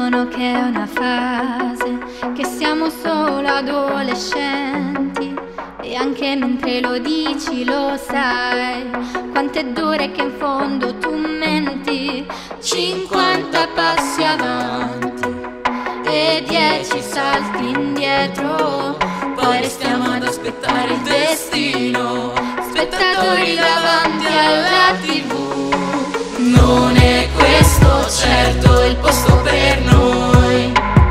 dicono che è una fase, che siamo solo adolescenti. E anche mentre lo dici lo sai, quanto è dura e che in fondo tu menti. 50 passi avanti e 10 salti indietro, poi restiamo ad aspettare il destino, spettatori davanti alla TV. Non è questo certo il posto per noi.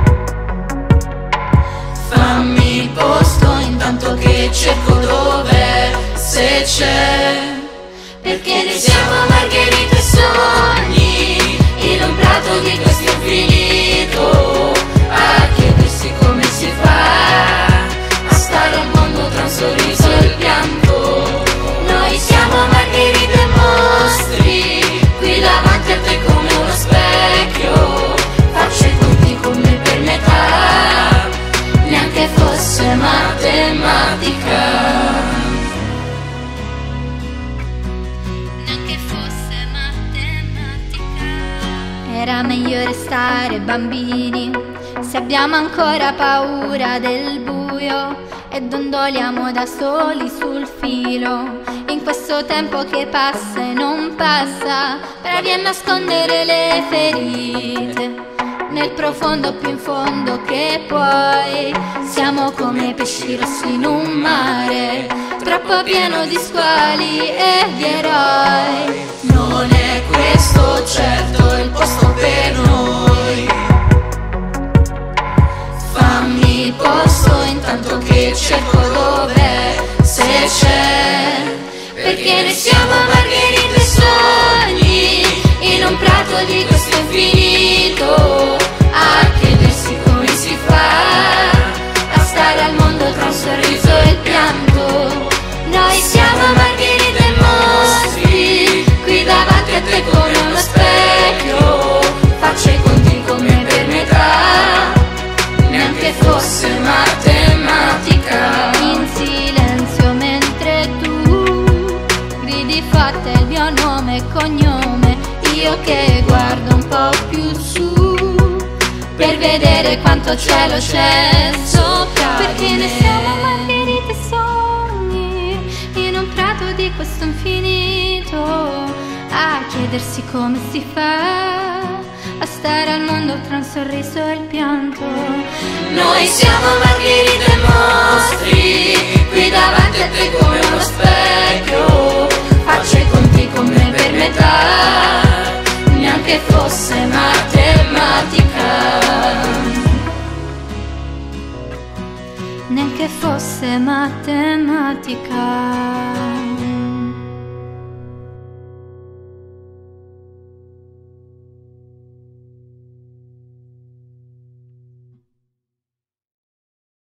Fammi il posto intanto che cerco dov'è, se c'è, perché noi siamo margherite e sogni in un prato di questo infinito, a chiedersi come si fa a stare al mondo tra un sorriso e il pianto. Noi siamo margherite e mostri, qui davanti a te come uno specchio, faccio i conti con me per metà, neanche fosse matematica. Era meglio restare bambini, se abbiamo ancora paura del buio e dondoliamo da soli sul filo. In questo tempo che passa e non passa, bravi a nascondere le ferite nel profondo più in fondo che puoi. Siamo come pesci rossi in un mare troppo pieno di squali e di eroi. Non è questo certo il posto per noi. Fammi il posto intanto che cerco dov'è, se c'è, perché noi siamo margherite e sogni in un prato di questo infinito, a chiedersi come si fa a stare al mondo tra un sorriso e il pianto. Noi siamo margherite e mostri, qui davanti a te come uno specchio, faccio i conti con me per metà, neanche fosse matematica. In silenzio mentre tu gridi forte il mio nome e cognome, io che guardo un po' più su per vedere quanto cielo c'è sopra, perché noi siamo margherite e sogni in un prato di questo infinito, a chiedersi come si fa a stare al mondo tra un sorriso e il pianto. Noi siamo margherite e mostri, qui davanti a te come uno specchio, faccio i conti con me per metà, neanche fosse matematica, neanche fosse matematica.